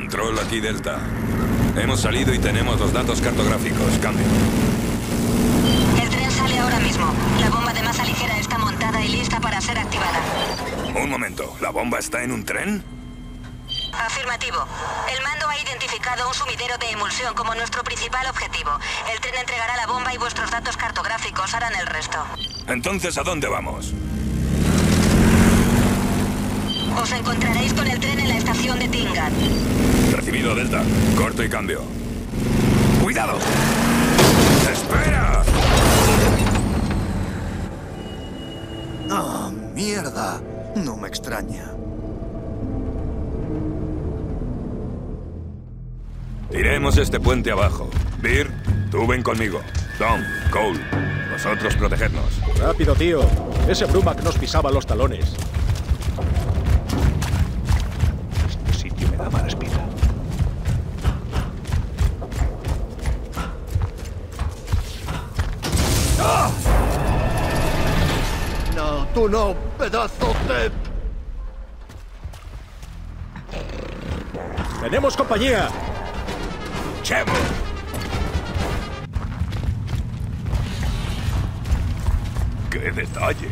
Control aquí Delta. Hemos salido y tenemos los datos cartográficos. Cambio. El tren sale ahora mismo. La bomba de masa ligera está montada y lista para ser activada. Un momento. ¿La bomba está en un tren? Afirmativo. El mando ha identificado un sumidero de emulsión como nuestro principal objetivo. El tren entregará la bomba y vuestros datos cartográficos harán el resto. Entonces, ¿a dónde vamos? Os encontraréis con el tren en la estación de Tingan. Recibido, Delta. Corto y cambio. ¡Cuidado! ¡Espera! ¡Ah, mierda! No me extraña. Tiremos este puente abajo. Beer, tú ven conmigo. Tom, Cole, vosotros protegednos. Rápido, tío. Ese Brumac nos pisaba los talones. Este sitio me da mala espina. ¡Ah! No, tú no, pedazo de... ¡Tenemos compañía! ¡Chemo! ¡Qué detalle!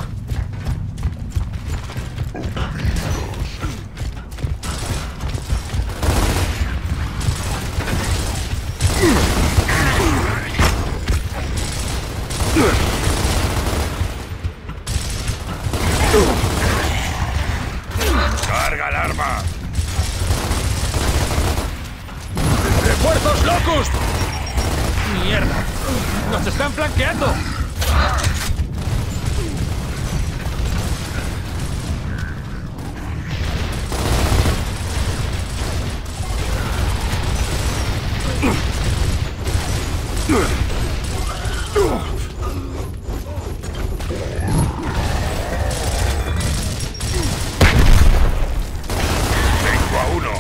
¡Carga el arma! ¡Refuerzos Locust! ¡Mierda! ¡Nos están flanqueando! ¡Tengo a uno!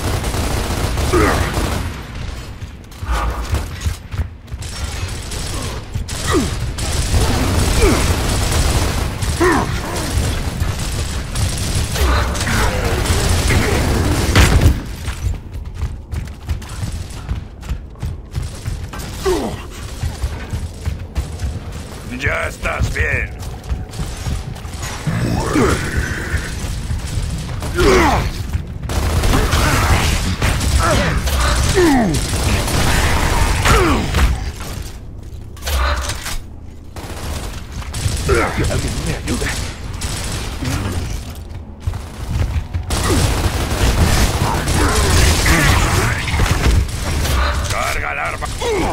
¡Ya estás bien! ¡Que alguien me ayude! ¡Carga el arma!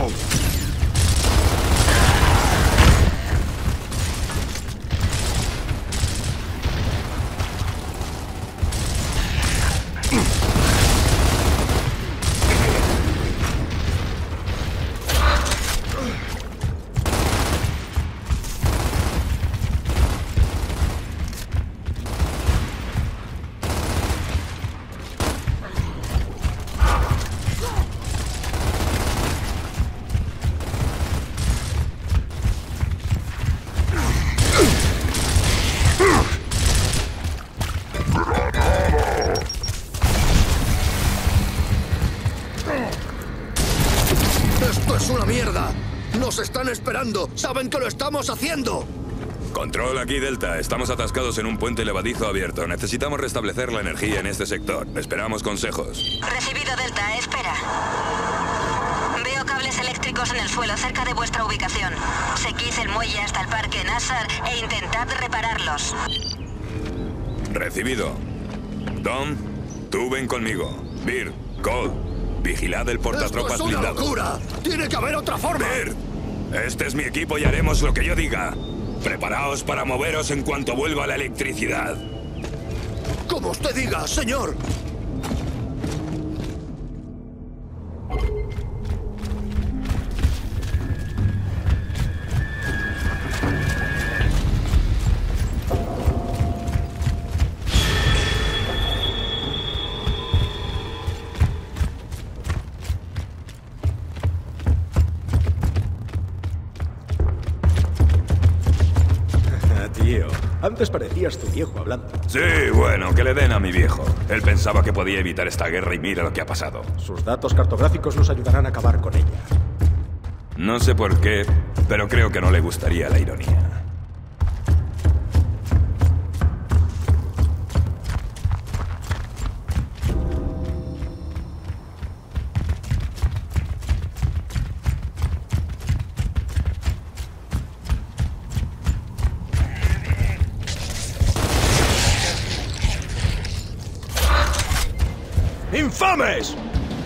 ¡Esto es una mierda! ¡Nos están esperando! ¡Saben que lo estamos haciendo! Control aquí, Delta. Estamos atascados en un puente levadizo abierto. Necesitamos restablecer la energía en este sector. Esperamos consejos. Recibido, Delta. Espera. Veo cables eléctricos en el suelo cerca de vuestra ubicación. Seguid el muelle hasta el parque Nassar e intentad repararlos. Recibido. Tom, tú ven conmigo. Beer, Cole, vigilad el ¡Esto portatropas es una blindado. locura! ¡Tiene que haber otra forma! Beer, este es mi equipo y haremos lo que yo diga. Preparaos para moveros en cuanto vuelva la electricidad. ¡Como usted diga, señor! Antes parecías tu viejo hablando. Sí, bueno, que le den a mi viejo. Él pensaba que podía evitar esta guerra y mira lo que ha pasado. Sus datos cartográficos nos ayudarán a acabar con ella. No sé por qué, pero creo que no le gustaría la ironía. ¡Infames!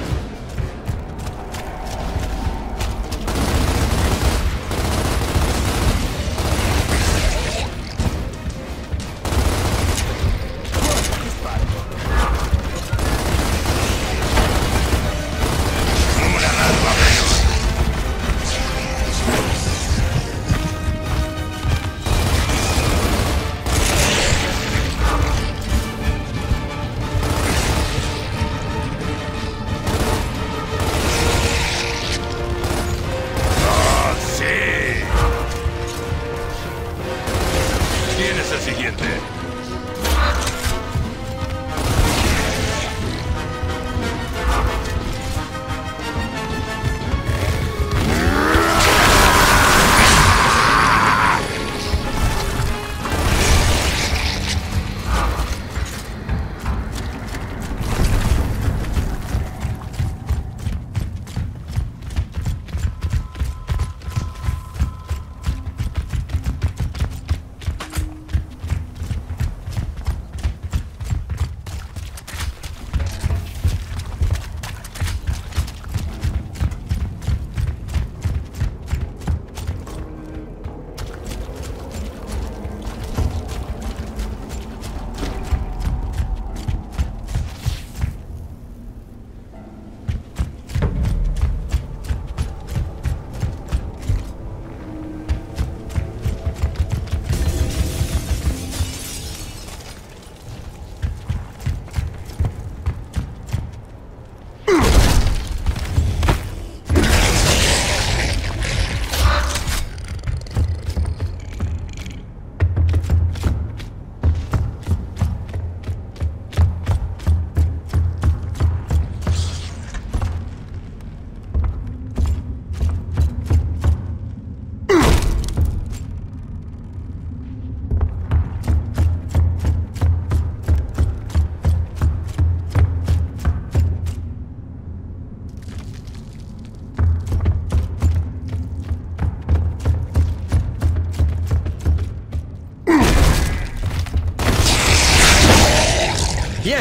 ¡Bien!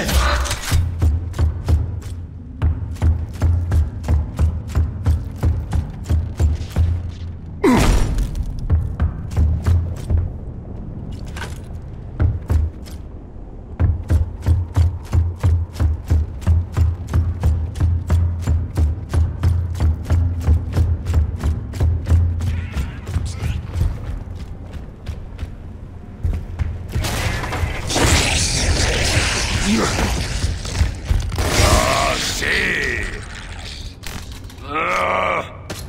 ¡Ah, sí! ¡Ah!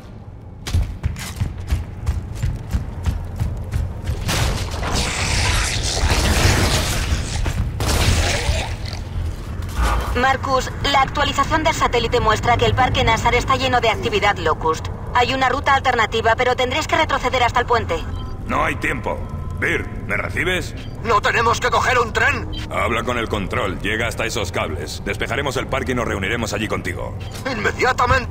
Marcus, la actualización del satélite muestra que el parque Nassar está lleno de actividad Locust. Hay una ruta alternativa, pero tendréis que retroceder hasta el puente. No hay tiempo. Bir, ¿me recibes? ¿No tenemos que coger un tren? Habla con el control, llega hasta esos cables. Despejaremos el parque y nos reuniremos allí contigo. ¡Inmediatamente!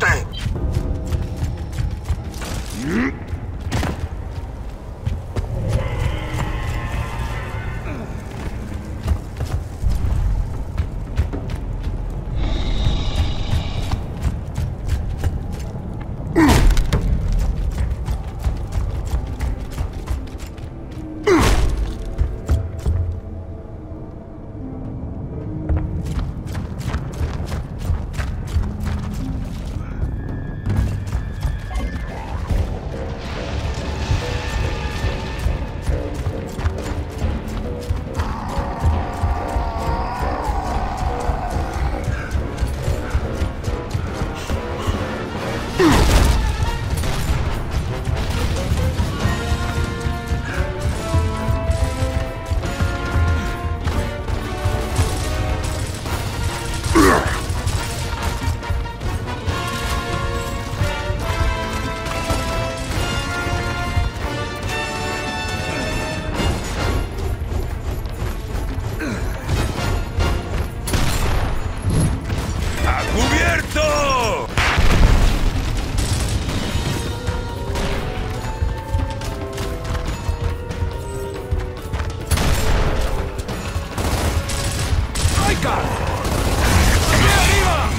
¡Raikar! ¡Allí arriba!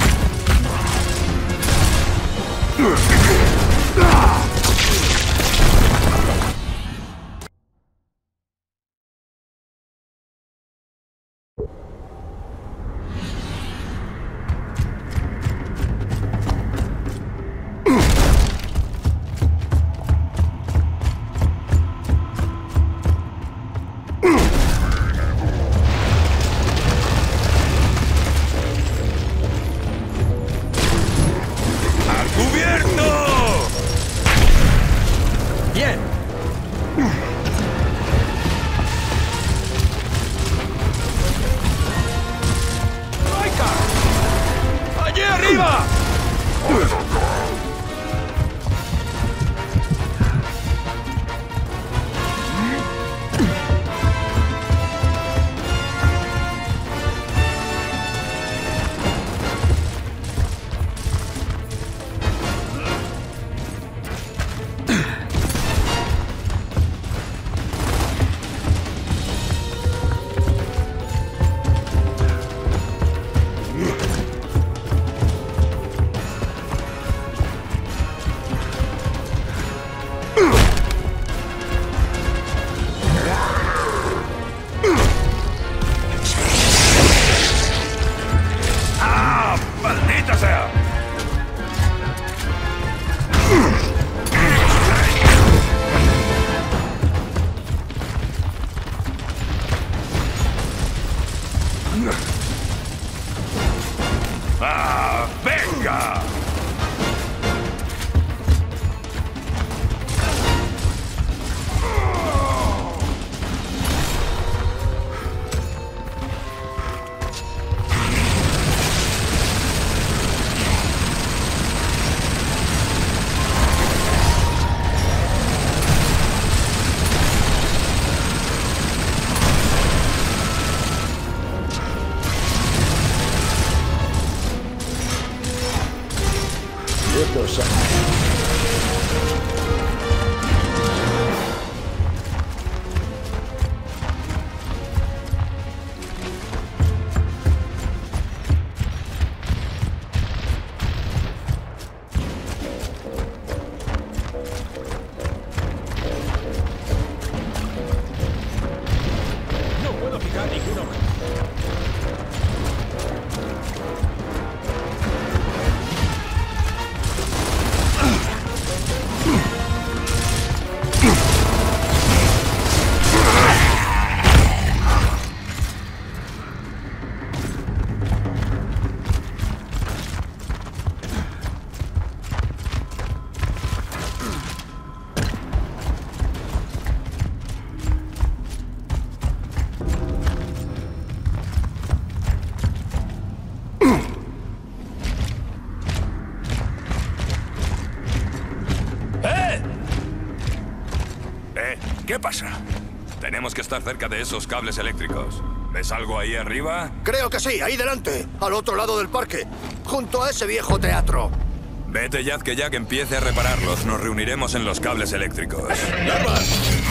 ¿Qué pasa? Tenemos que estar cerca de esos cables eléctricos. ¿Ves algo ahí arriba? Creo que sí, ahí delante, al otro lado del parque, junto a ese viejo teatro. Vete, Yaz, que Jack empiece a repararlos. Nos reuniremos en los cables eléctricos. ¡Larva!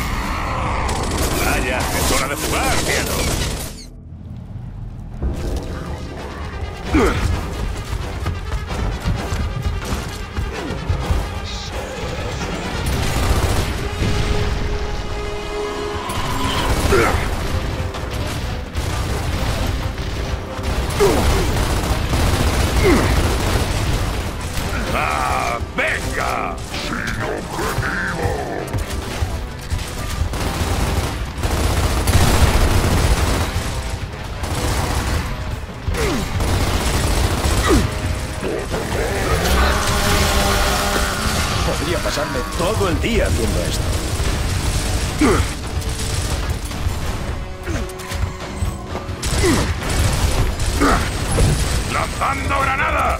¡Vaya! ¡Es hora de jugar, cielo! ¡Ah, venga! ¡Sin objetivo! Podría pasarme todo el día haciendo esto. ¡Lanzando granadas!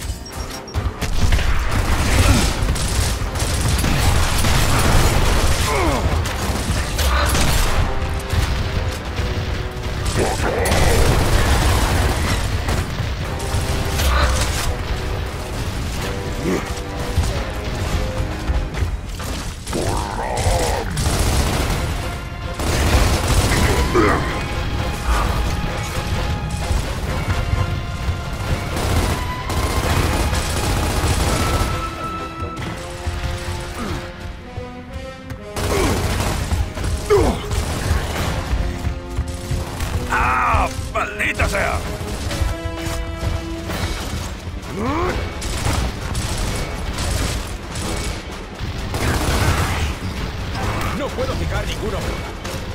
¡Maldita sea! No puedo fijar ninguna broma.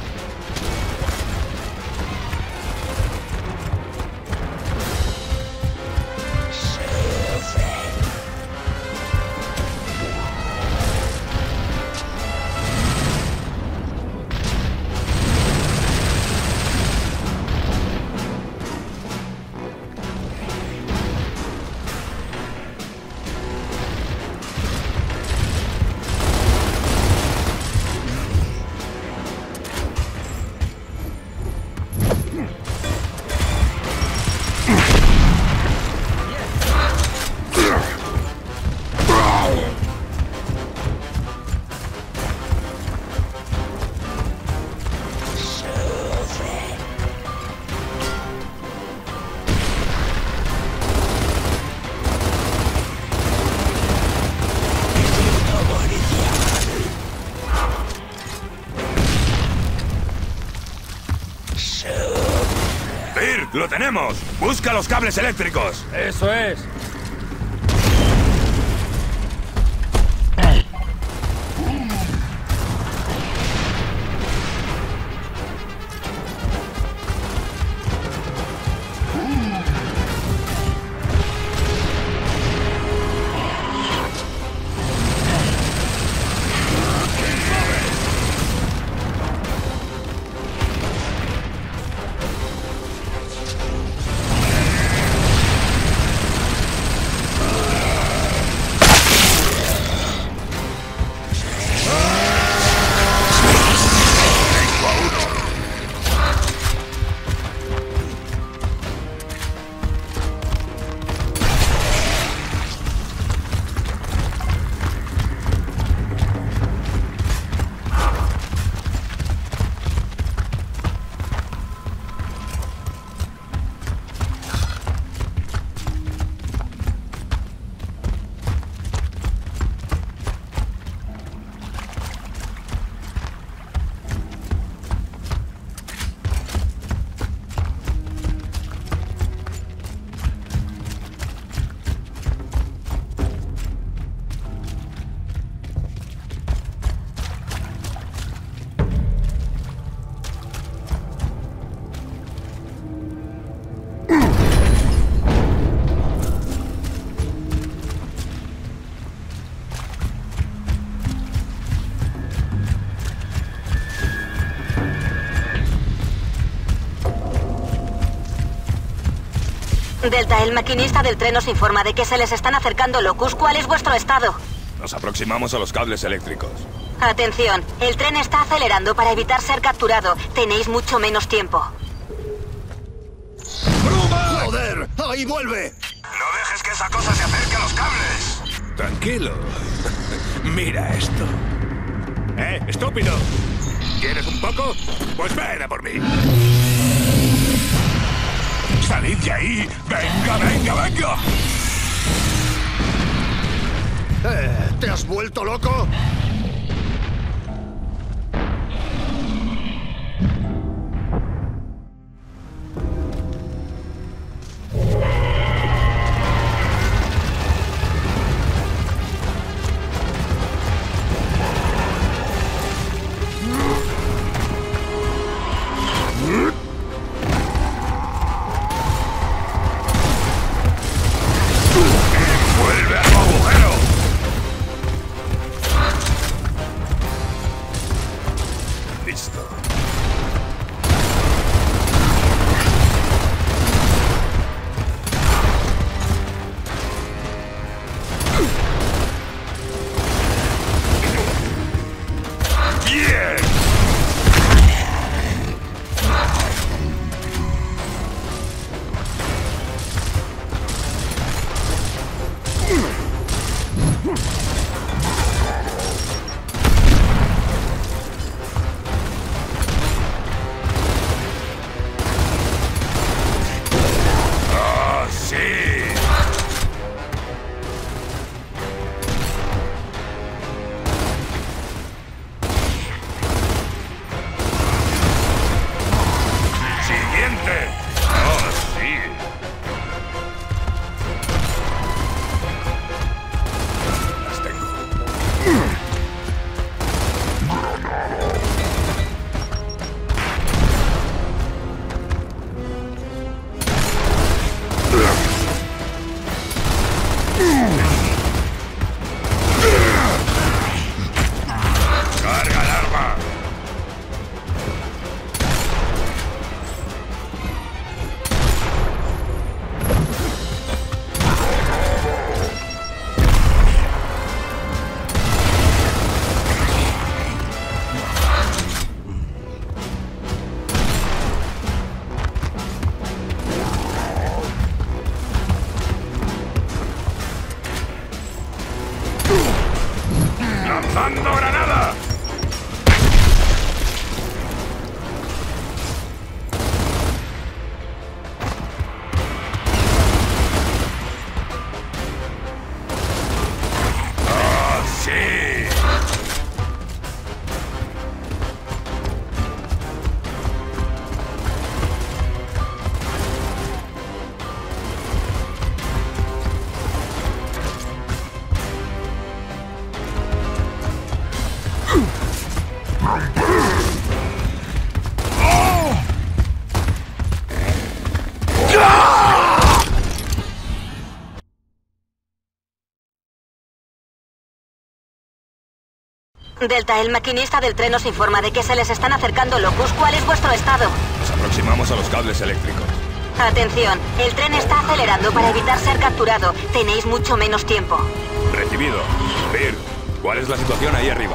¡Lo tenemos! ¡Busca los cables eléctricos! ¡Eso es! Delta, el maquinista del tren nos informa de que se les están acercando Locus. ¿Cuál es vuestro estado? Nos aproximamos a los cables eléctricos. Atención, el tren está acelerando para evitar ser capturado. Tenéis mucho menos tiempo. ¡Bruma! ¡Joder! ¡Ahí vuelve! ¡No dejes que esa cosa se acerque a los cables! Tranquilo. Mira esto. ¡Estúpido! ¿Quieres un poco? Pues ven a por mí. ¡Salid de ahí! ¡Venga, venga, venga! ¿Te has vuelto loco? ¡Vuelve a tu agujero! ¡Lanzando granada! ¡Ah, sí! Delta, el maquinista del tren nos informa de que se les están acercando Locus. ¿Cuál es vuestro estado? Nos aproximamos a los cables eléctricos. Atención, el tren está acelerando para evitar ser capturado. Tenéis mucho menos tiempo. Recibido. Vir, ¿cuál es la situación ahí arriba?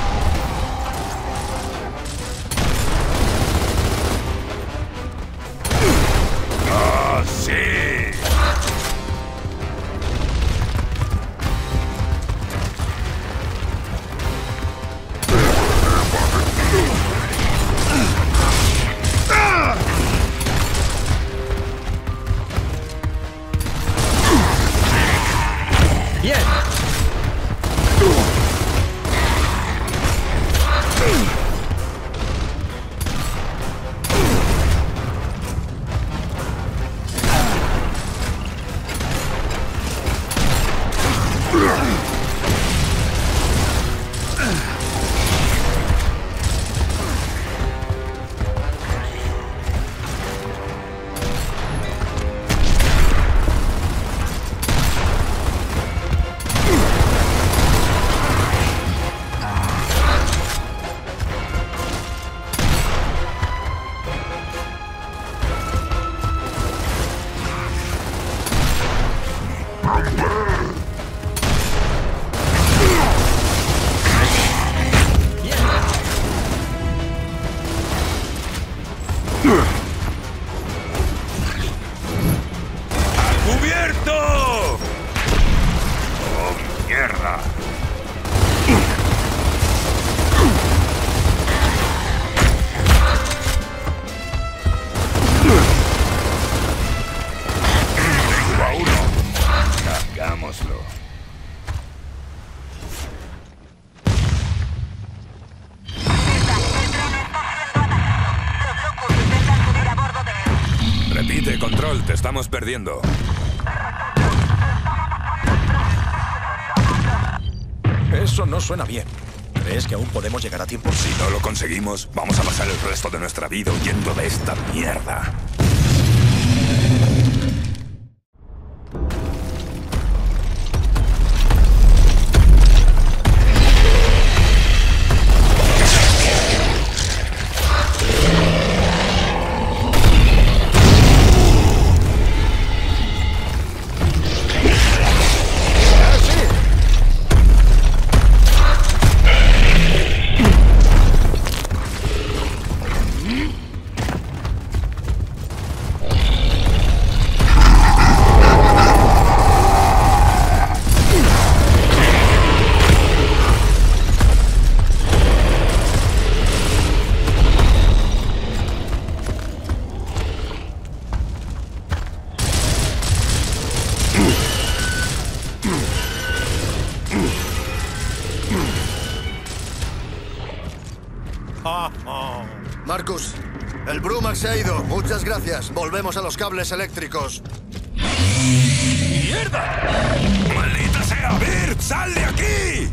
¡Ah, sí! ¡Bien! ¡A cubierto! ¡Oh, mierda! Tengo a uno. Hagámoslo. Repite, control, te estamos perdiendo. Eso no suena bien. ¿Crees que aún podemos llegar a tiempo? Si no lo conseguimos, vamos a pasar el resto de nuestra vida huyendo de esta mierda. Marcus, el Brumac se ha ido. Muchas gracias. Volvemos a los cables eléctricos. ¡Mierda! ¡Maldita sea! ¡Vir, sal de aquí!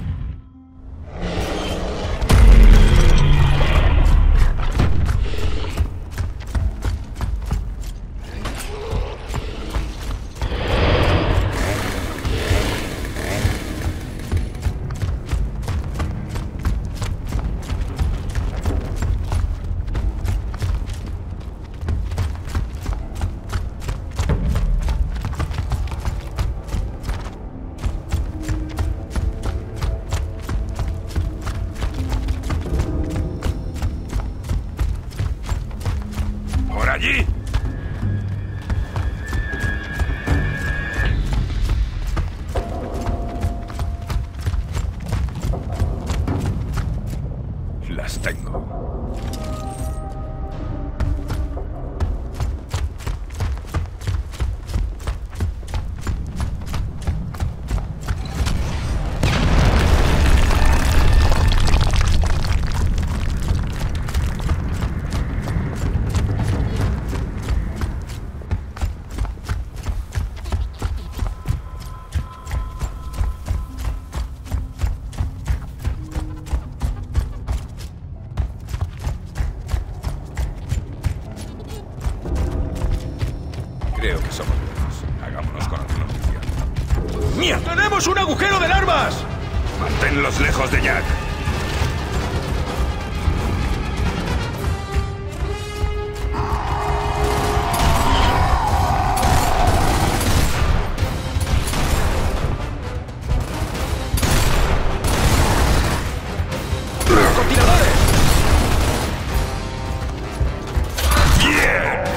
Creo que somos buenos. Hagámonos con la noticia. ¡Mierda! ¡Tenemos un agujero de armas! Manténlos lejos de Jack. ¡Francotiradores! ¡Bien!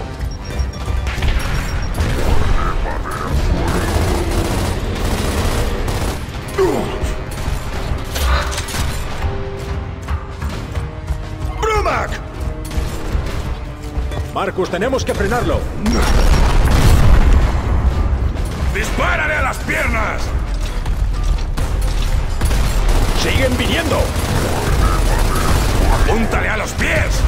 ¡Brumac! Marcus, tenemos que frenarlo. ¡Dispárale a las piernas! ¡Siguen viniendo! ¡Apúntale a los pies!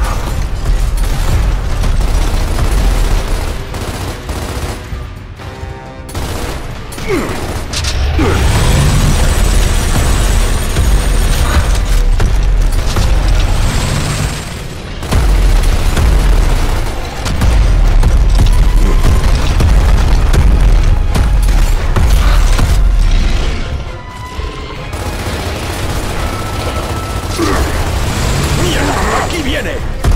¡Mierda! ¡Aquí viene!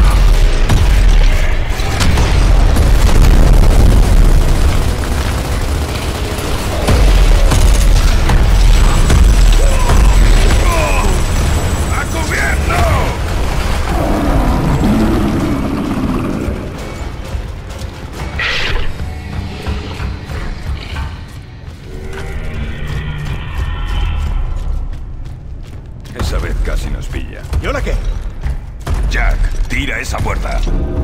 ¡A cubierto! Esa vez casi nos pilla. ¿Y ahora qué? Jack, tira esa puerta.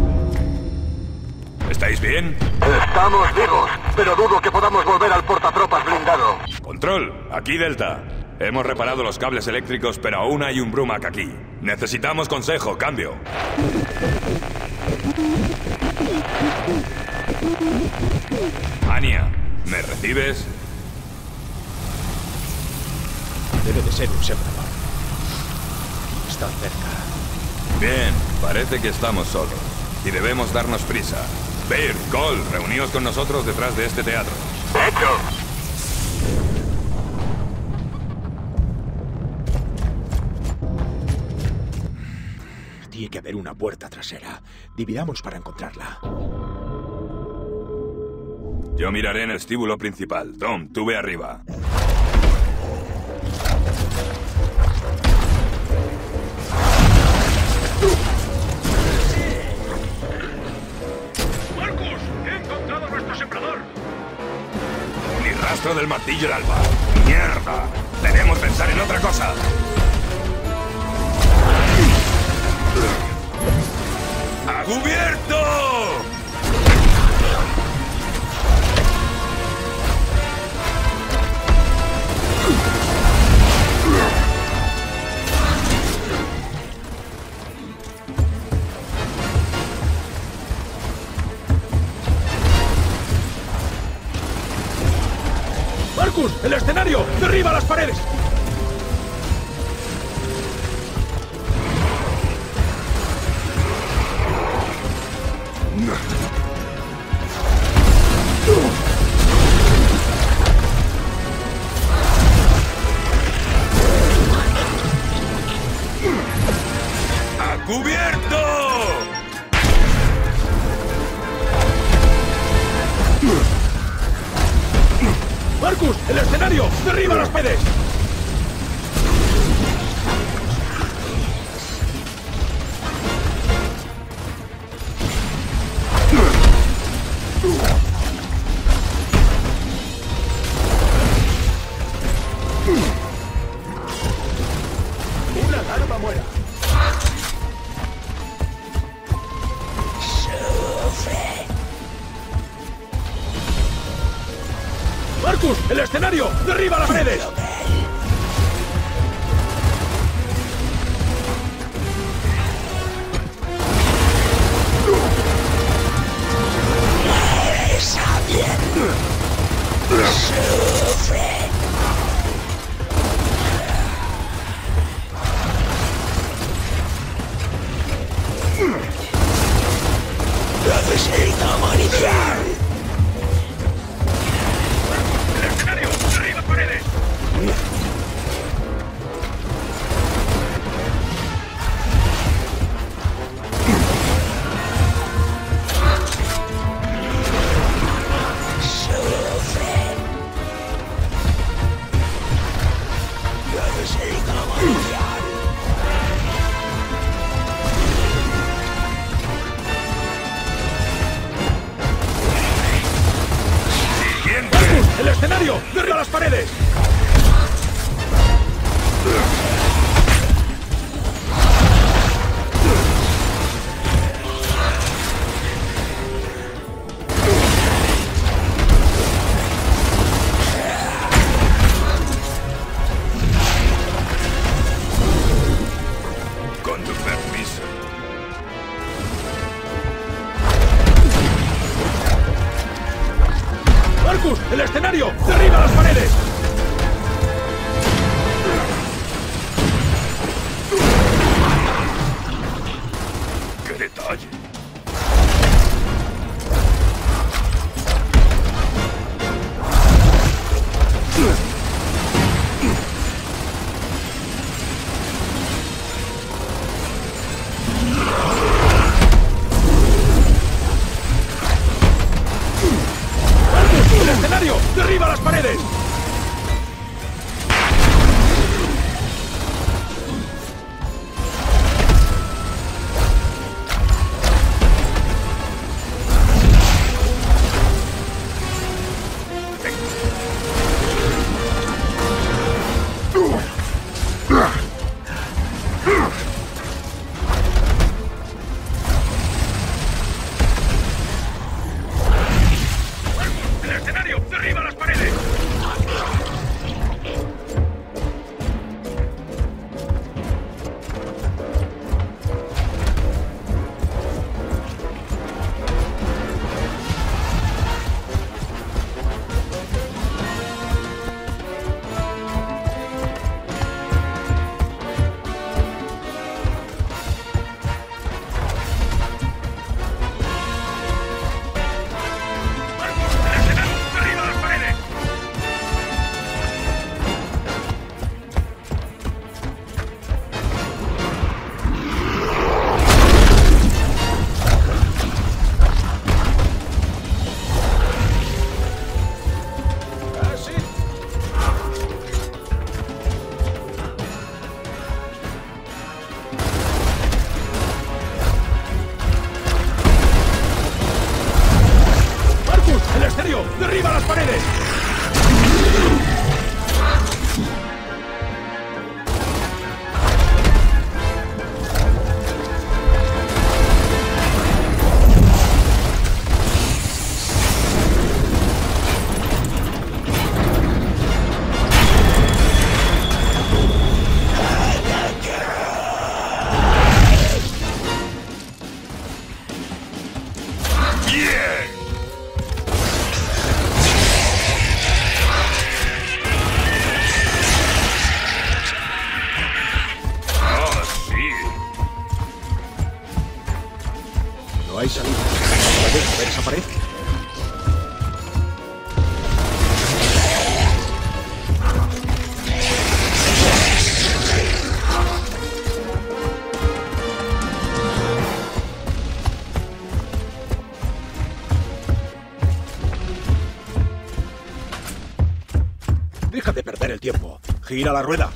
¿Estáis bien? Estamos vivos, pero dudo que podamos volver al portatropas blindado. Control, aquí Delta. Hemos reparado los cables eléctricos, pero aún hay un Brumac aquí. Necesitamos consejo, cambio. Anya, ¿me recibes? Debe de ser un sembrador. Está cerca. Bien, parece que estamos solos. Y debemos darnos prisa. Baird, Cole, reuníos con nosotros detrás de este teatro. ¡Hecho! Tiene que haber una puerta trasera. Dividamos para encontrarla. Yo miraré en el vestíbulo principal. Tom, tú ve arriba. ¡Marcus! ¡He encontrado nuestro sembrador! Ni rastro del martillo del alba. ¡Mierda! Debemos pensar en otra cosa. ¡A cubierto! ¡Marcus! ¡El escenario! ¡Derriba las paredes! ¡A cubierto! ¡Marcus! ¡El escenario! ¡Derriba las paredes! Una larva muera. ¡Marcus! ¡El escenario! ¡Derriba las paredes! Necesito munición. ¡El escenario! ¡Derriba las paredes! Con tu permiso. ¡Marcus! ¡El escenario! ¡Derriba las paredes! ¡Qué detalle! ¡Marcus! ¡El escenario! ¡Derriba las paredes! ¡El escenario! ¡Derriba las paredes! ¡Marcus! ¡El escenario! ¡Derriba las paredes! ¡Ah, sí! ¡Marcus! ¡El escenario! ¡Derriba las paredes! ¡Bien! ¡Oh, sí! No hay salida. ¿Puedes mover esa pared? Deja de perder el tiempo. Gira la rueda.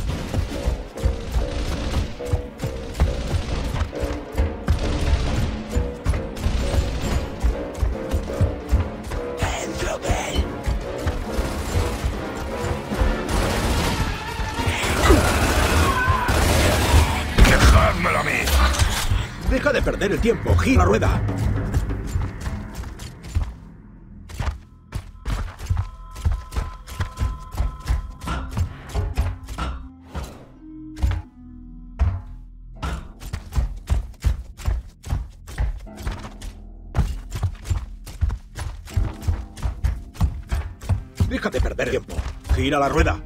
¡Dejádmelo a mí! Deja de perder el tiempo. Gira la rueda. Deja de perder el tiempo. Gira la rueda.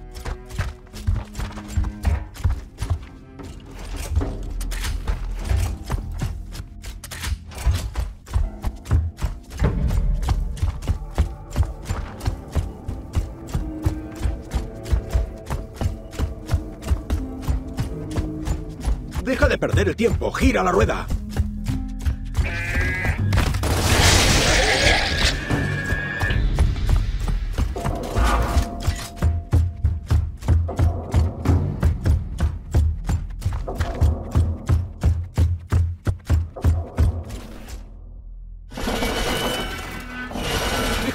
Deja de perder el tiempo. Gira la rueda.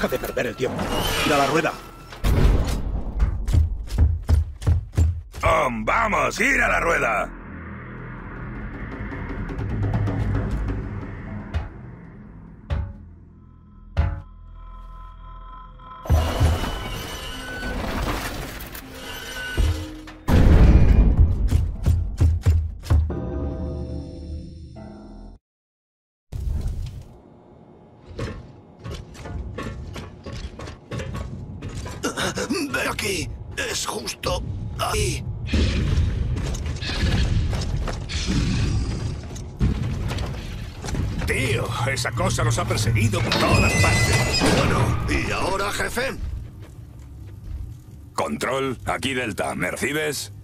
Deja de perder el tiempo. ¡Ir a la rueda! ¡Vamos! ¡Ir a la rueda! ¡Ven aquí! ¡Es justo ahí! Tío, esa cosa nos ha perseguido por todas partes. Bueno, ¿y ahora, jefe? Control, aquí Delta. ¿Me recibes?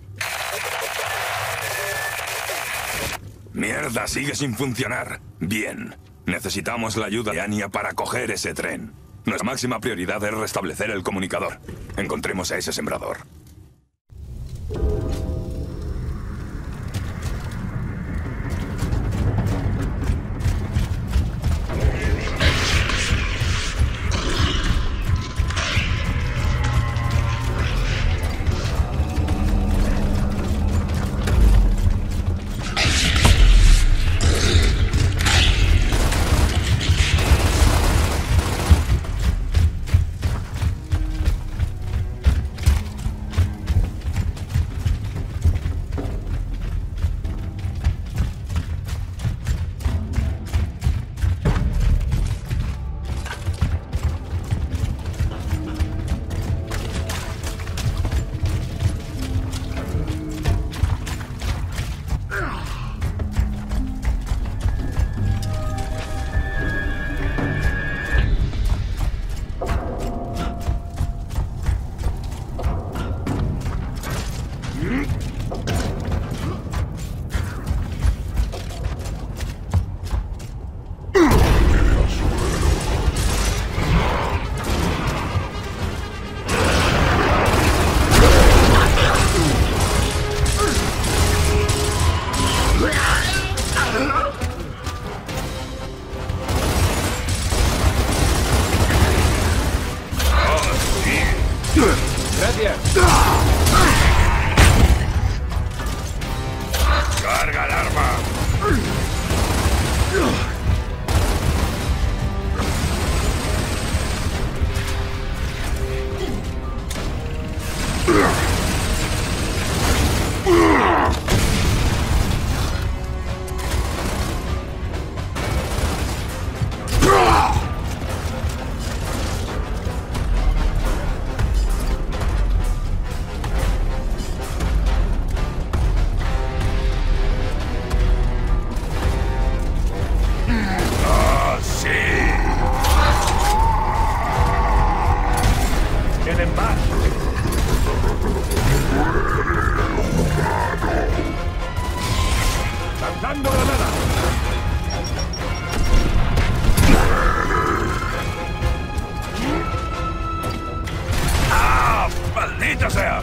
Mierda, sigue sin funcionar. Bien. Necesitamos la ayuda de Anya para coger ese tren. Nuestra máxima prioridad es restablecer el comunicador. Encontremos a ese sembrador. ¡Carga el arma! ¡Lanzando granada! ¡Ah! ¡Maldita sea!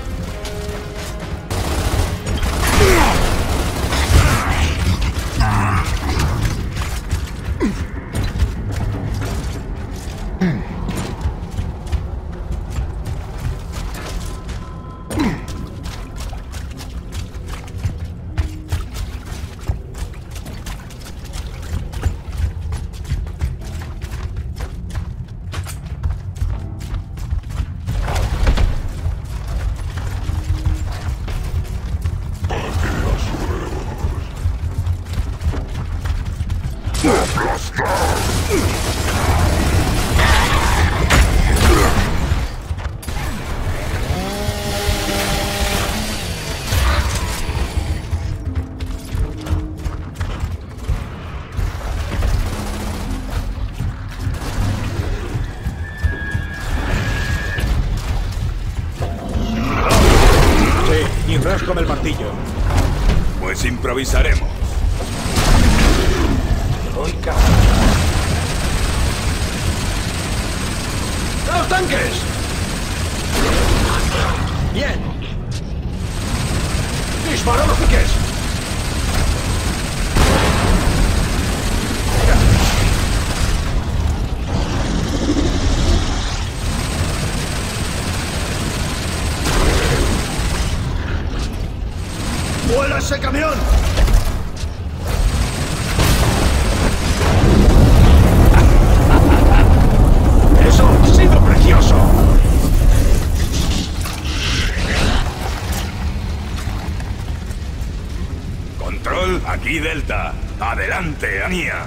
Y rascome el martillo. Pues improvisaremos. ¡Heroica! ¡Los tanques! ¡Bien! ¡Dispara los piques! ese camión! ¡Eso ha sido precioso! Control, aquí Delta. Adelante, Anya.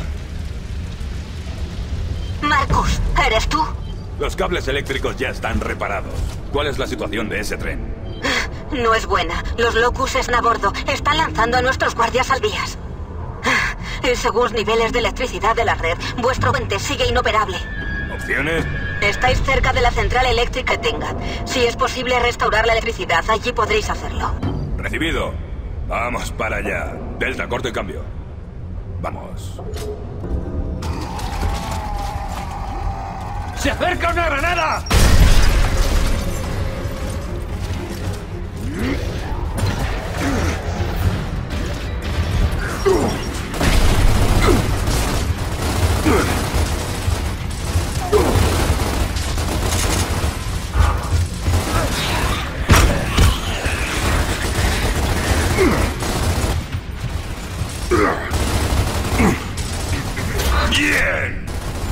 Marcus, ¿eres tú? Los cables eléctricos ya están reparados. ¿Cuál es la situación de ese tren? No es buena. Los Locus están a bordo. Están lanzando a nuestros guardias al vías. Y según niveles de electricidad de la red, vuestro puente sigue inoperable. ¿Opciones? Estáis cerca de la central eléctrica de Tengat. Si es posible restaurar la electricidad, allí podréis hacerlo. Recibido. Vamos para allá. Delta, corto y cambio. Vamos. ¡Se acerca una granada! ¡Bien!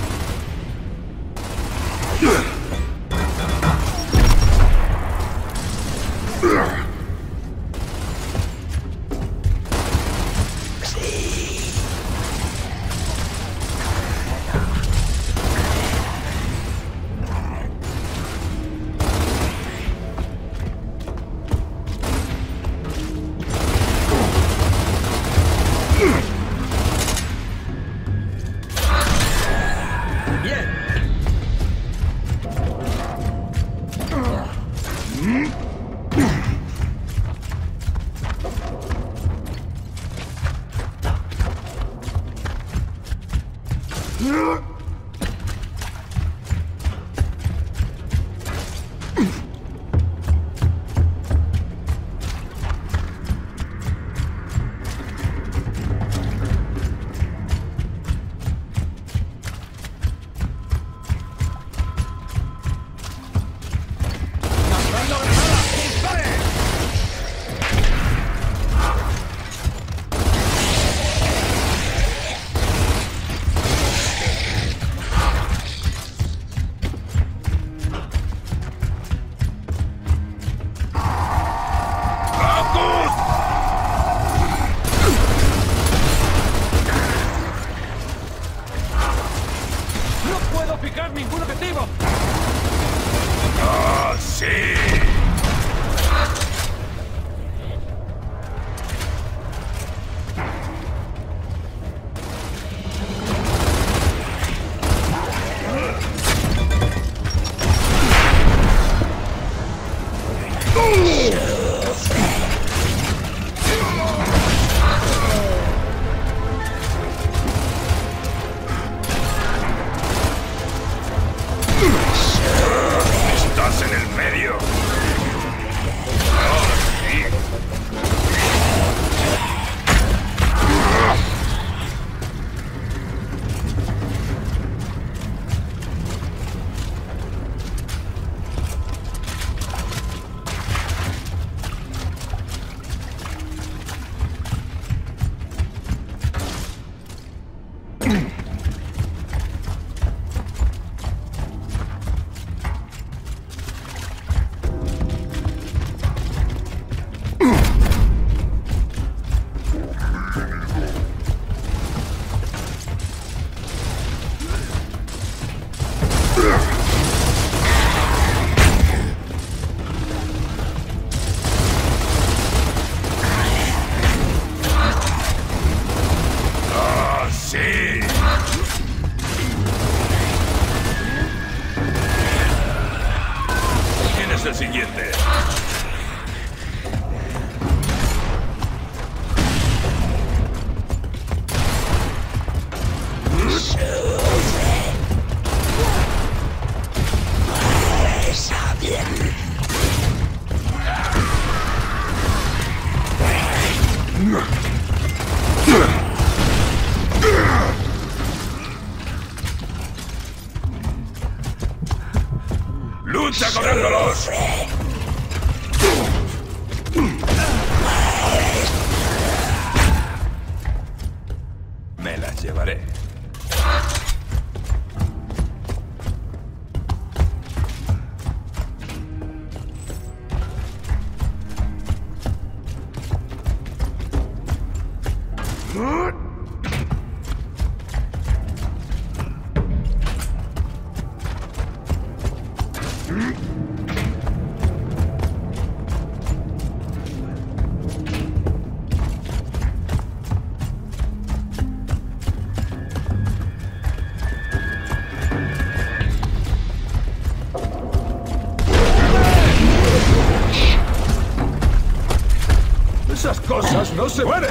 ¡Ningún objetivo! ¡Oh, sí! Estás en el medio. ¡Oh, sí! ¡Oh, sí! ¿Quién es el siguiente? ¡Lucha cobrándolos! Esas cosas no se mueren.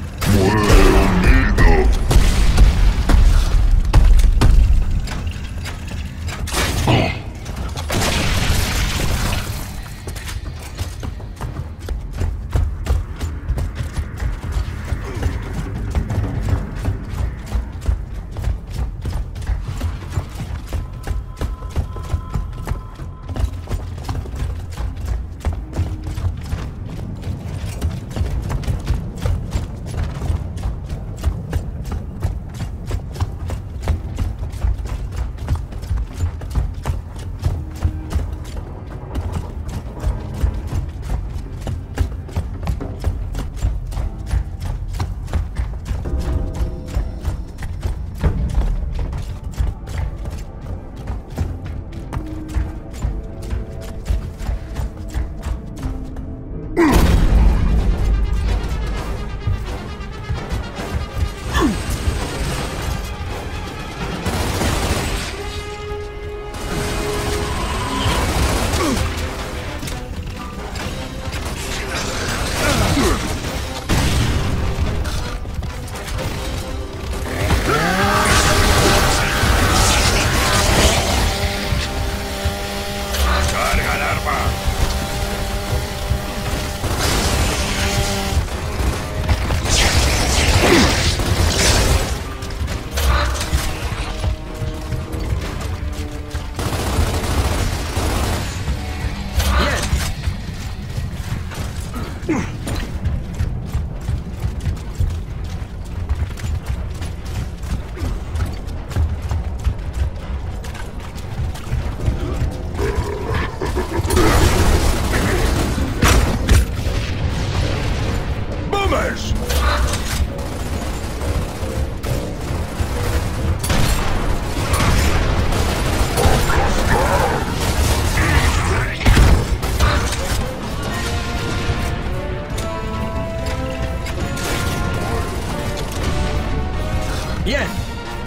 Bien.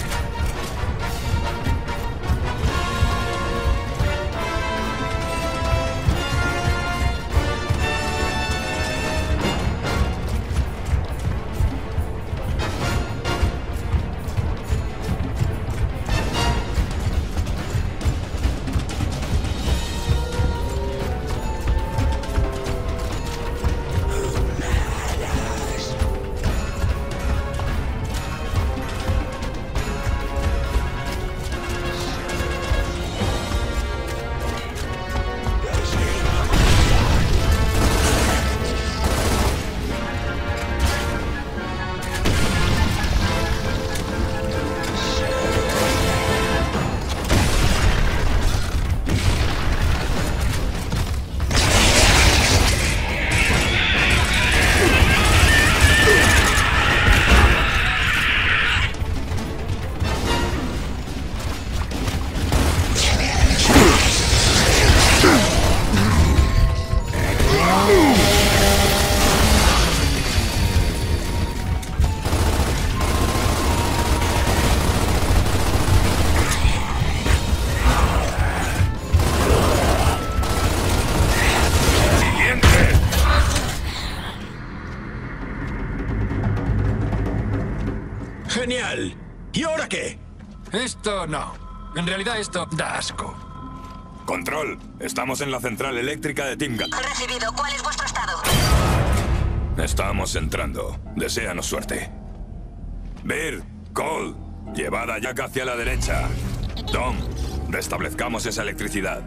¡Genial! ¿Y ahora qué? Esto no. En realidad esto da asco. Control, estamos en la central eléctrica de Timga. Recibido. ¿Cuál es vuestro estado? Estamos entrando. Deséanos suerte. Beer, Cole, llevad a Jack hacia la derecha. Tom, restablezcamos esa electricidad.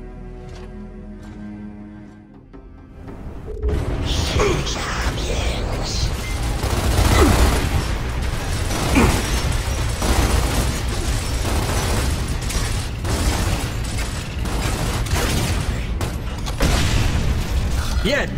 Bien.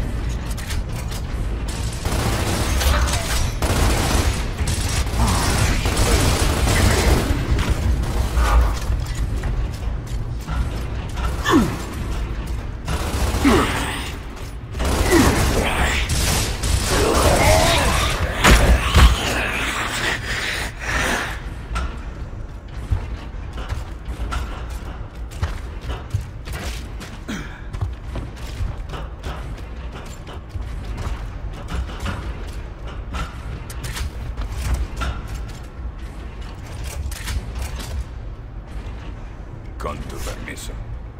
permiso.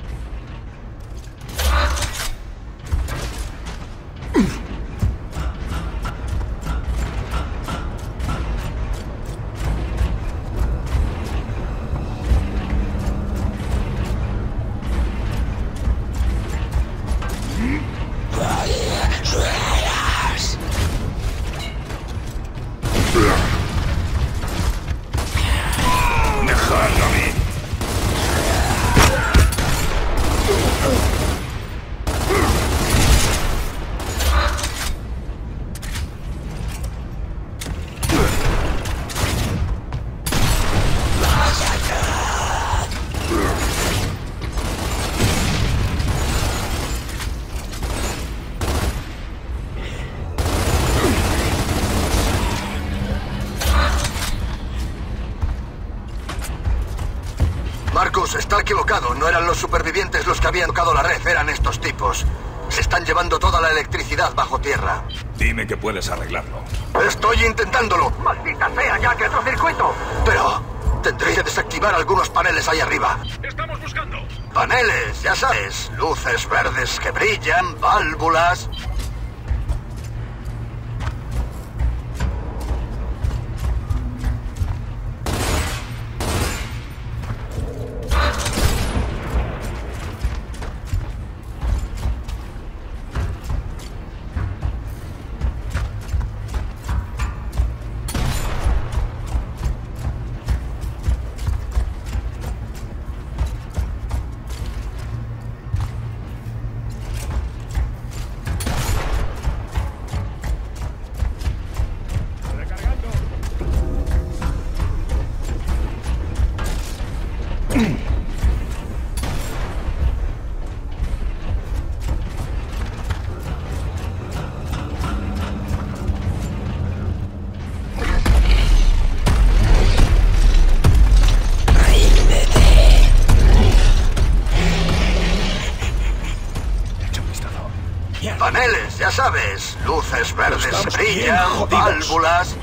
¡Dejadlo a mí! Marcus, está equivocado. No eran los supervivientes los que habían tocado la red, eran estos tipos. Se están llevando toda la electricidad bajo tierra. Dime que puedes arreglarlo. Estoy intentándolo. ¡Maldita sea, ya que otro circuito! Pero tendré que desactivar algunos paneles ahí arriba. ¡Estamos buscando! Paneles, ya sabes. Luces verdes que brillan, válvulas. Paneles, ya sabes. Luces verdes que brillan, válvulas.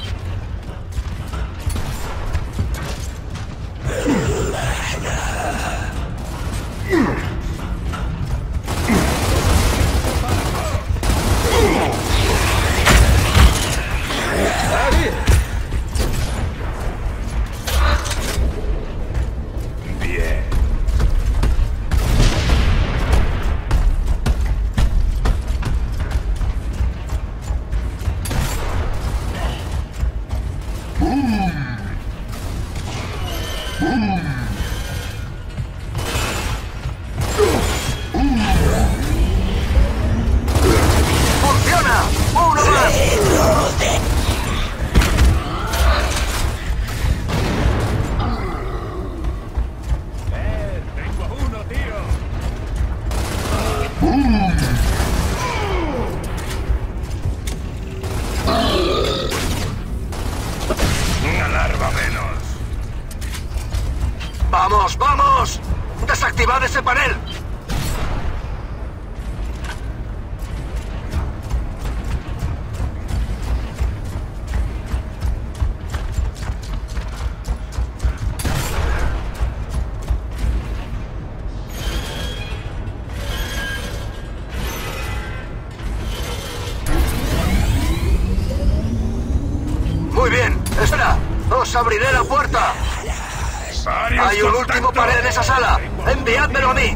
Bien. ¡Funciona! ¡Uno más! ¡Tengo a uno, tío! Una larva menos. ¡Vamos, vamos! ¡Desactivad ese panel! Muy bien, espera. Os abriré la puerta. Varios Hay un último contactos. panel en esa sala. Enviádmelo a mí.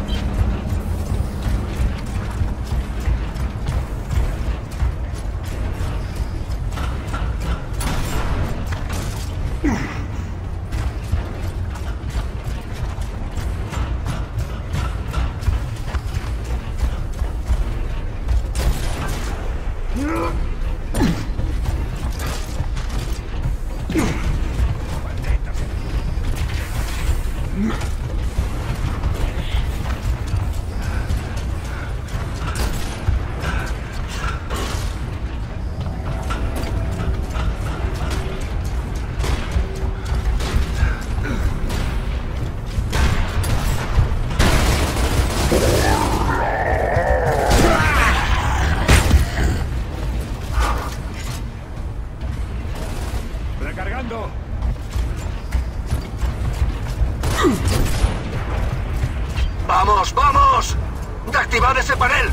¡Vamos, vamos! ¡Reactivad ese panel!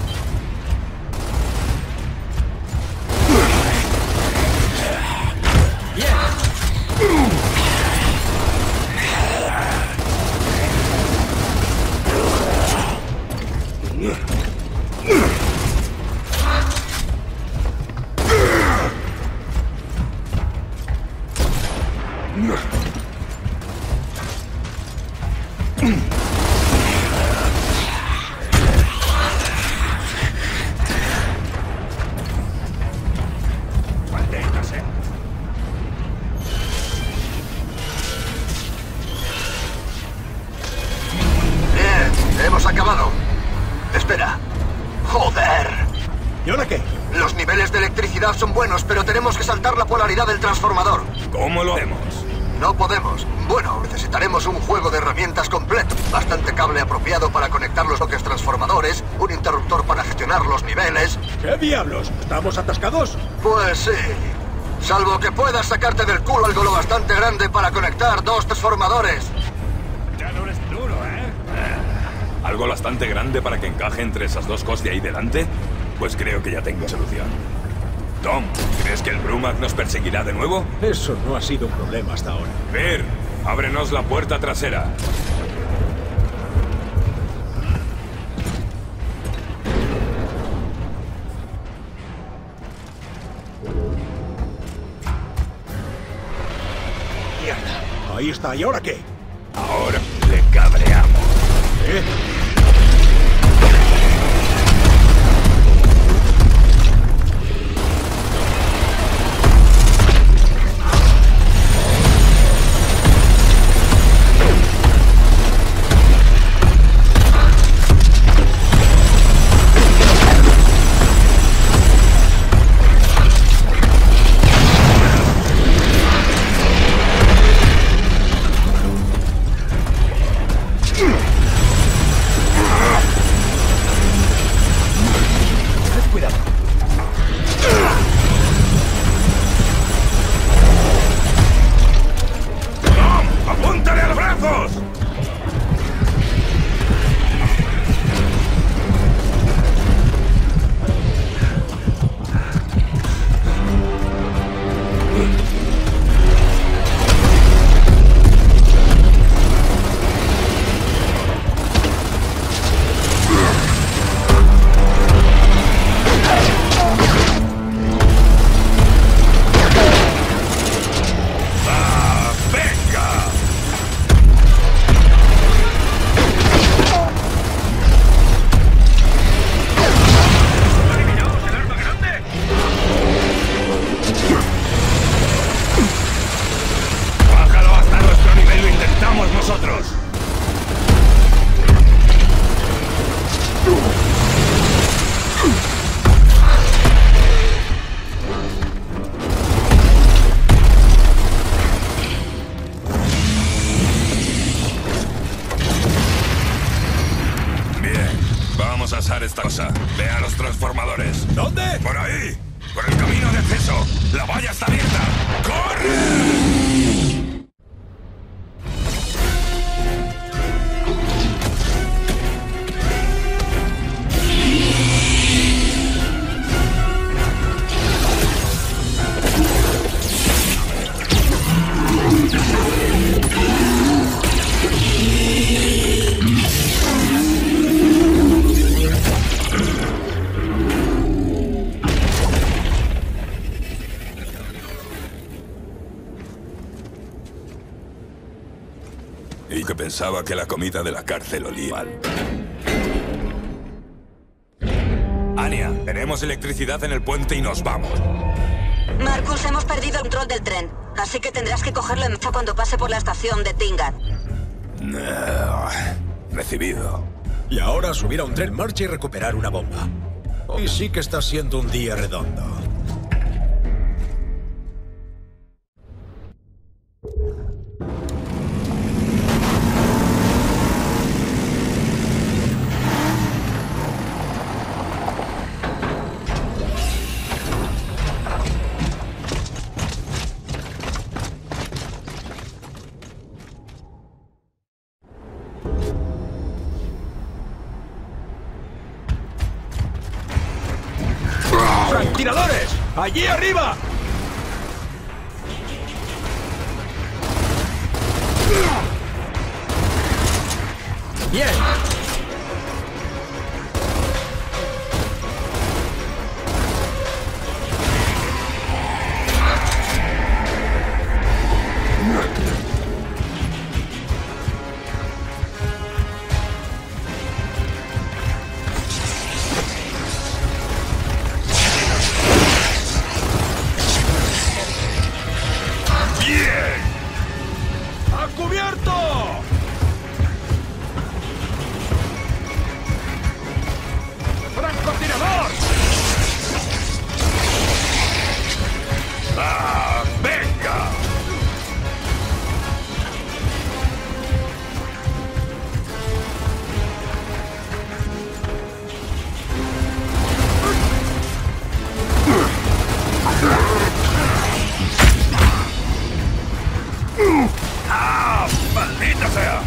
Hemos acabado. Espera. ¡Joder! ¿Y ahora qué? Los niveles de electricidad son buenos, pero tenemos que saltar la polaridad del transformador. ¿Cómo lo hacemos? No podemos. Bueno, necesitaremos un juego de herramientas completo. Bastante cable apropiado para conectar los bloques transformadores, un interruptor para gestionar los niveles. ¿Qué diablos? ¿Estamos atascados? Pues sí. Salvo que puedas sacarte del culo algo lo bastante grande para conectar dos transformadores. Ya no eres duro, ¿eh? ¿Algo bastante grande para que encaje entre esas dos cosas de ahí delante? Pues creo que ya tengo solución. Tom, ¿crees que el Brumac nos perseguirá de nuevo? Eso no ha sido un problema hasta ahora. Ver, ábrenos la puerta trasera. Mierda. Ahí está. ¿Y ahora qué? Ahora le cabreamos. ¿Eh? Esta cosa. Ve a los transformadores. ¿Dónde? Por ahí. Por el camino de acceso. La valla está abierta. ¡Corre! Y que pensaba que la comida de la cárcel olía mal. Anya, tenemos electricidad en el puente y nos vamos. Marcus, hemos perdido el control del tren. Así que tendrás que cogerlo en marcha cuando pase por la estación de Tingat. No, recibido. Y ahora subir a un tren en marcha y recuperar una bomba. Hoy sí que está siendo un día redondo. francotiradores! ¡Allí arriba! ¡Bien! ¡A cubierto! ¡Francotirador! ¡Ah, venga! ¡Ah, maldita sea!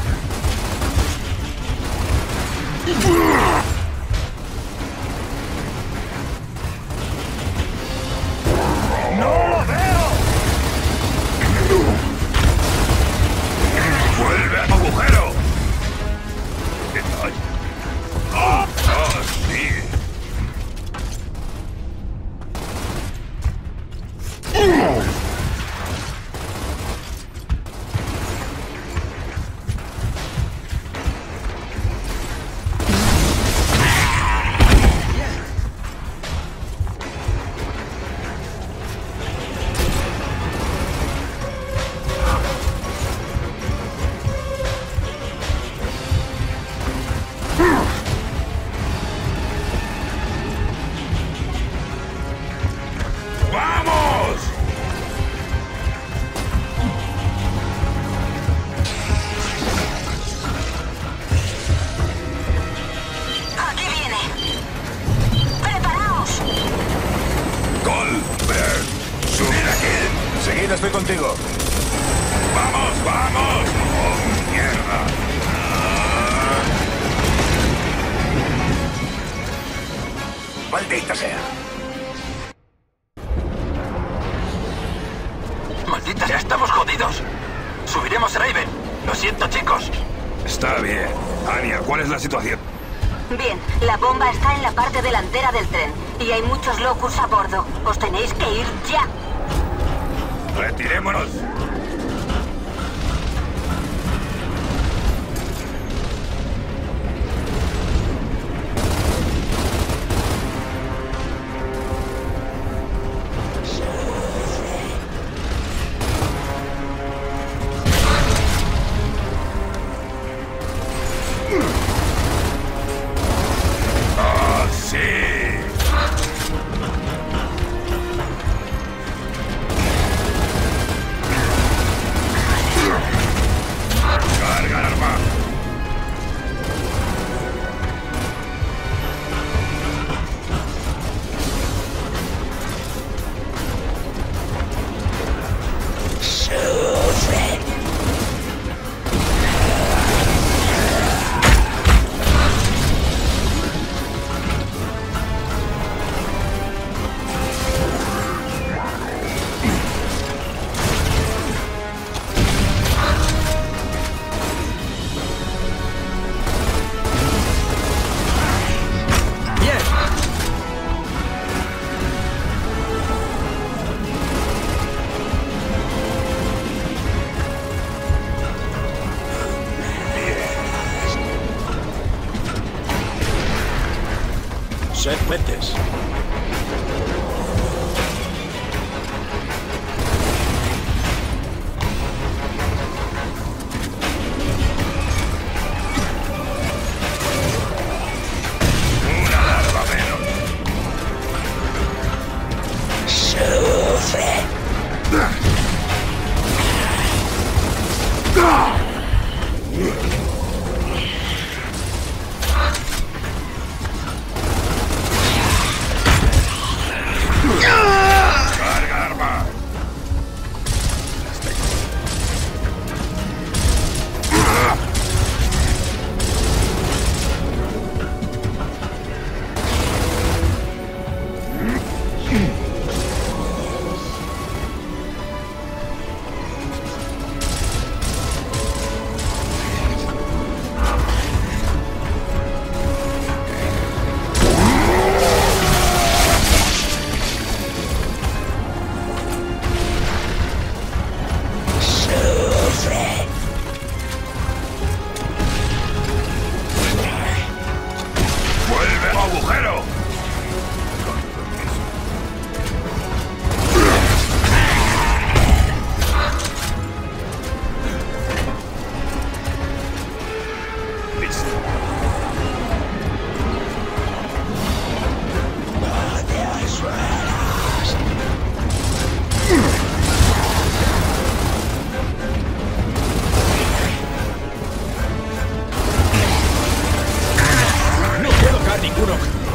¡No lo veo! ¡Vuelve a tu agujero! ¡Ay! ¡Oh, oh, sí! ¡Vamos! Aquí viene. ¡Preparaos! ¡Goldberg! ¡Subir aquí! Enseguida estoy contigo. ¡Vamos, vamos! ¡Oh, mierda! ¡Maldita sea! Maldita, ya estamos jodidos. Subiremos a Raven. Lo siento, chicos. Está bien. Anya, ¿cuál es la situación? Bien, la bomba está en la parte delantera del tren y hay muchos locus a bordo. Os tenéis que ir ya. ¡Retirémonos! ¡Ah, sí! ¡Carga el arma! Serpentes. ¡Una larva menos! ningún objetivo.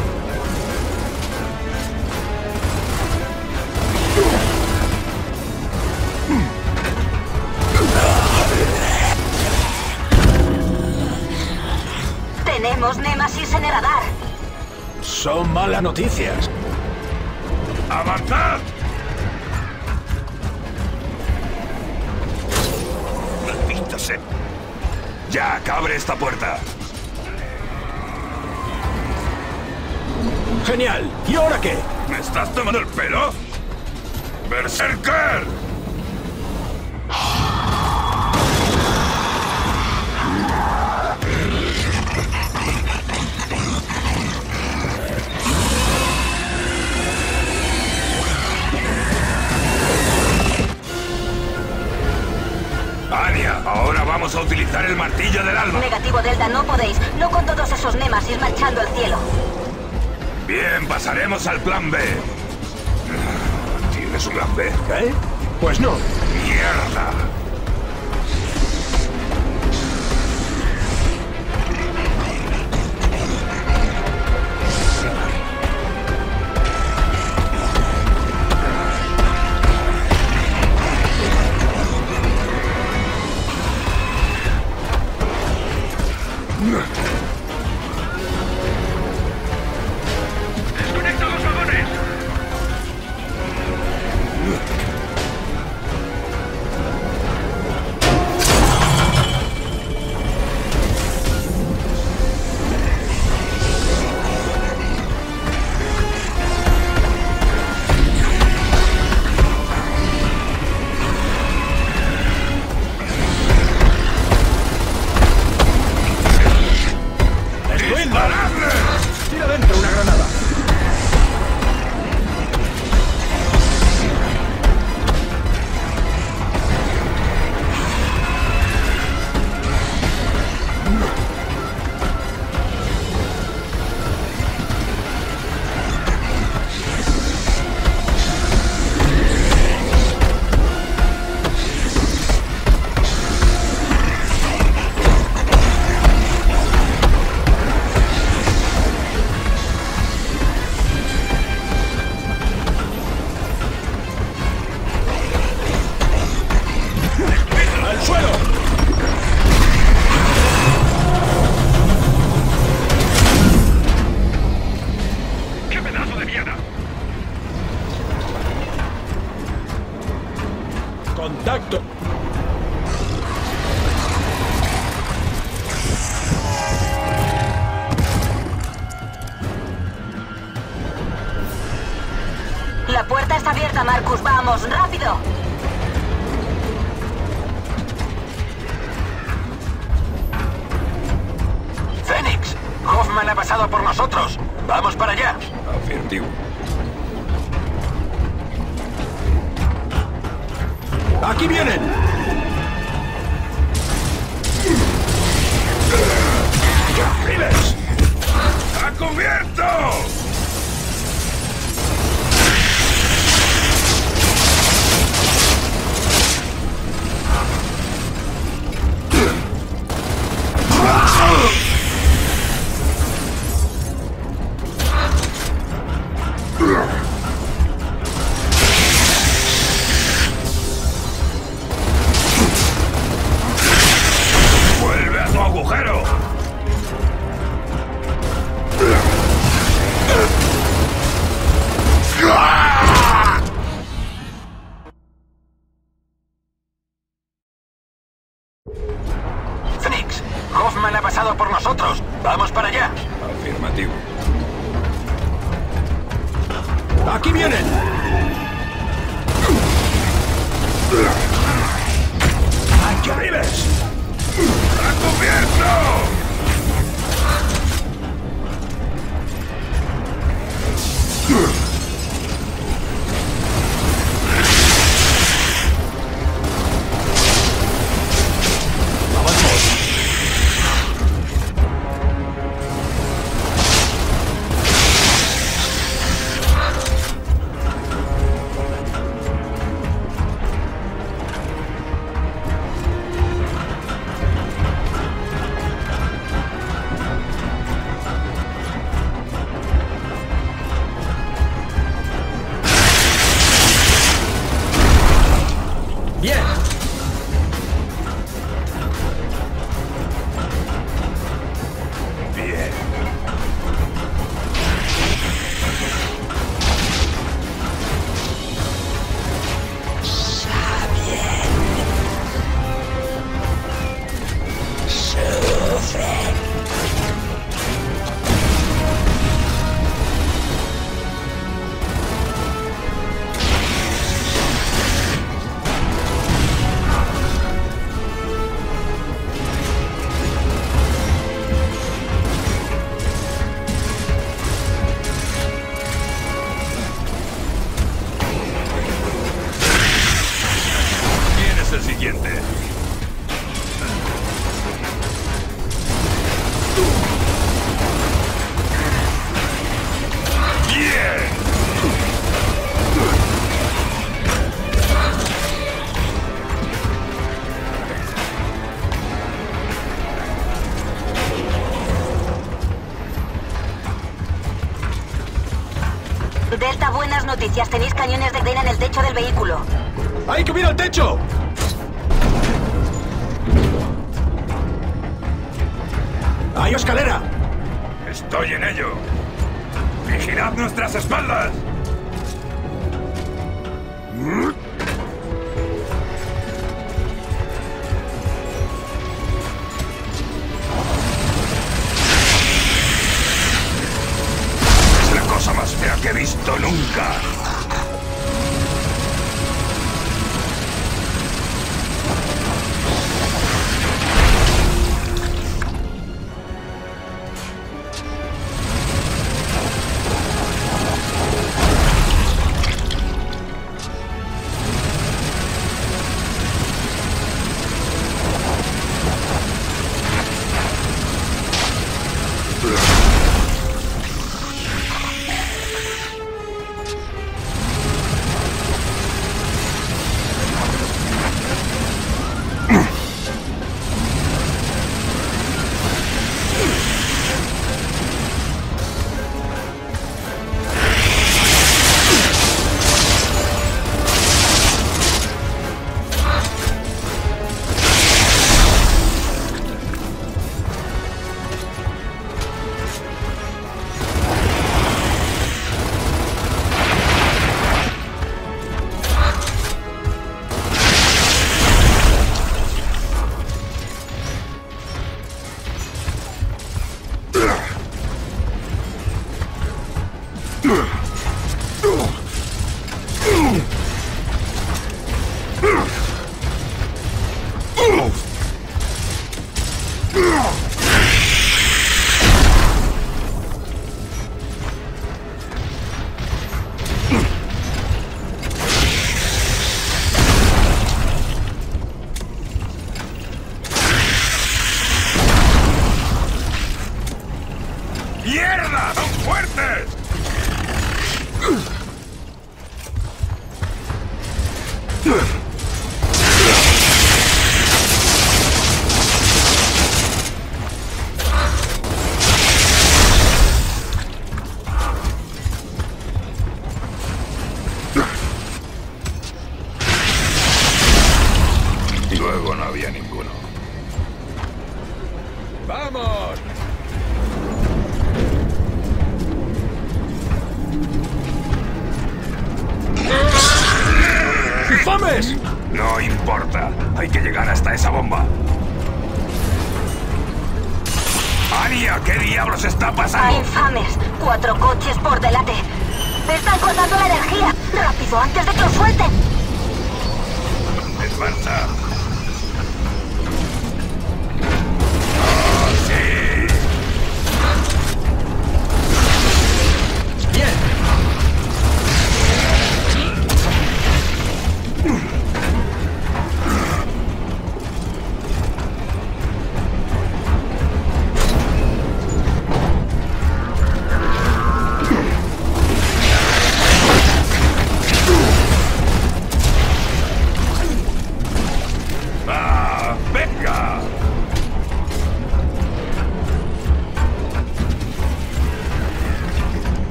Tenemos Némesis en el radar. Son malas noticias. ¡Avanzad! ¡Repítase! ¡Ya, abre esta puerta! ¡Genial! ¿Y ahora qué? ¿Me estás tomando el pelo? ¡Berserker! Anya, ahora vamos a utilizar el martillo del alma. Negativo, Delta, no podéis. No con todos esos Némesis marchando al cielo. Bien, pasaremos al plan B. ¿Tienes un plan B? ¿Qué? Pues no. ¡Mierda! ¡Desconecta los vagones! ¡Tira dentro una granada! ¡Al suelo! ¡Qué pedazo de mierda! ¡Contacto! La puerta está abierta, Marcus. ¡Vamos, rápido! ¡Fénix! ¡Hoffman ha pasado por nosotros! ¡Vamos para allá! Afirmativo. ¡Aquí vienen! ¡Riles! ¡A cubierto! ¡Vuelve a tu agujero! ¡Fénix! ¡Hoffman ha pasado por nosotros! ¡Vamos para allá! Afirmativo. ¡Aquí vienen! ¡Aquí Riles! ¡A cubierto! Delta, buenas noticias. Tenéis cañones de arena en el techo del vehículo. ¡Hay que mirar al techo! ¡Hay escalera! Estoy en ello. ¡Vigilad nuestras espaldas! Es la cosa más fea que he visto nunca. ¡Mierda! ¡Son fuertes! Luego no había ninguno. ¡Vamos! ¡Infames! No importa. Hay que llegar hasta esa bomba. ¡Ania! ¿Qué diablos está ¡Ah, pasando? infames! 4 coches por delante. ¡Están cortando la energía! ¡Rápido, antes de que os suelten! En marcha. ¡Oh, sí! ¡Bien!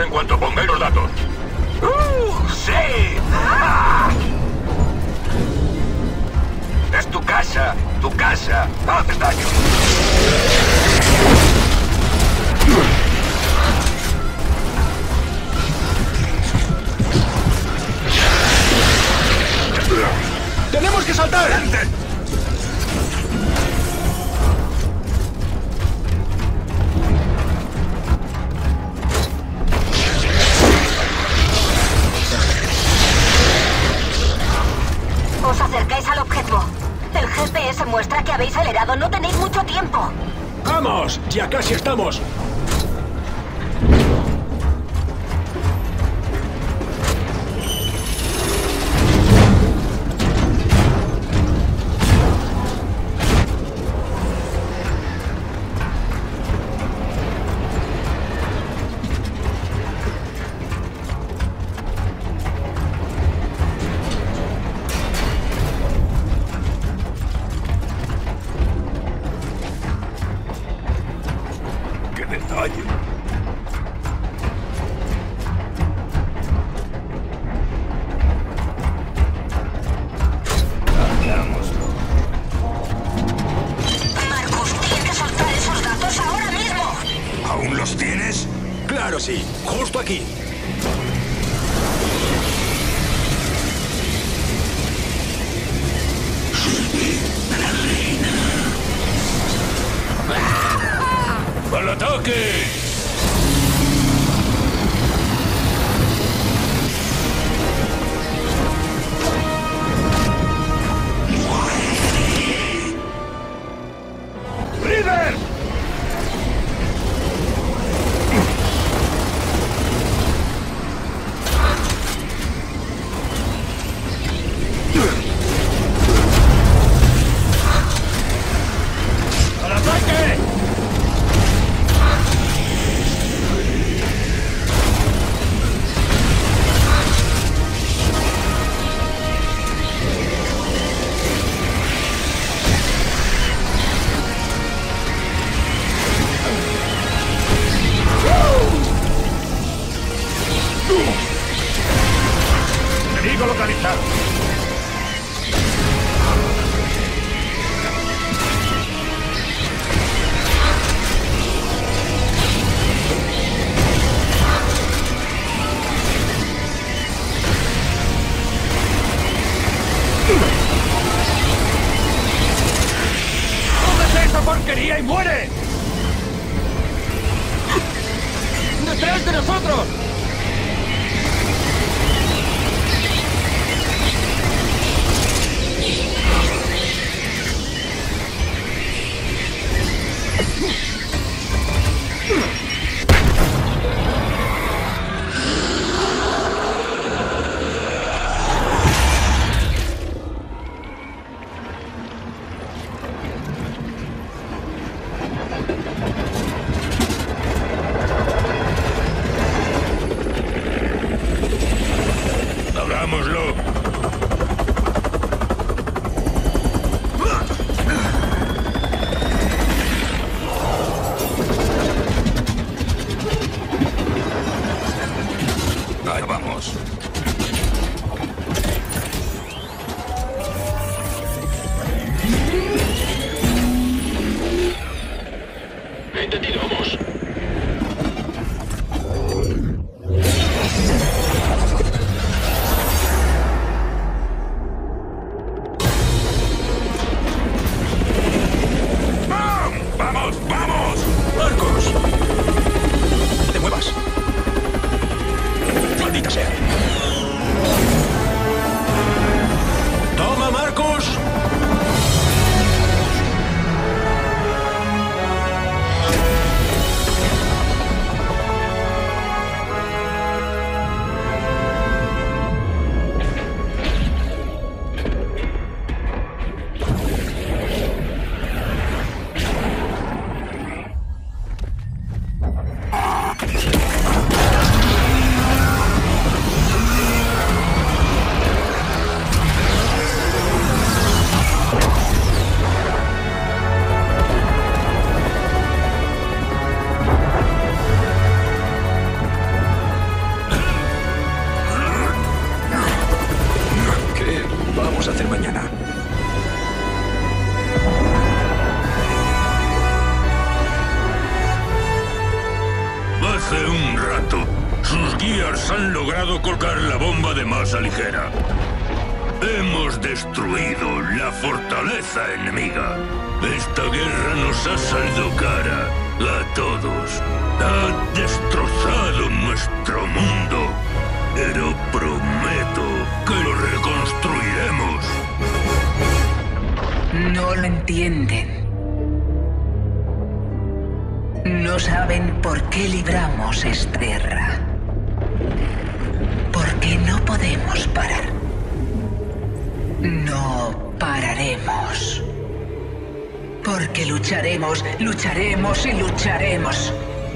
en cuanto pongáis los datos. ¡Sí! ¡Ah! Es tu casa, tu casa. No haces daño. ¡Tenemos que saltar! Os acercáis al objetivo. El GPS muestra que habéis acelerado. No tenéis mucho tiempo. ¡Vamos! ¡Ya casi estamos! ¡Qué detalle! Marcus, tienes que soltar esos datos ahora mismo. ¿Aún los tienes? ¡Claro, sí! ¡Justo aquí! ¡Al ataque! ¡Líder! ¡Al ataque! Enemigo localizado. ¡Cómete esa porquería y muere! ¡Detrás de nosotros! Mars han logrado colocar la bomba de masa ligera. Hemos destruido la fortaleza enemiga. Esta guerra nos ha salido cara a todos. Ha destrozado nuestro mundo. Pero prometo que lo reconstruiremos. No lo entienden. No saben por qué libramos esta guerra. Porque no podemos parar. No pararemos. Porque lucharemos, lucharemos y lucharemos.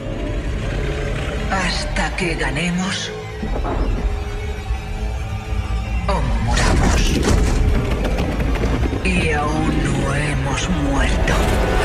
Hasta que ganemos o muramos. Y aún no hemos muerto.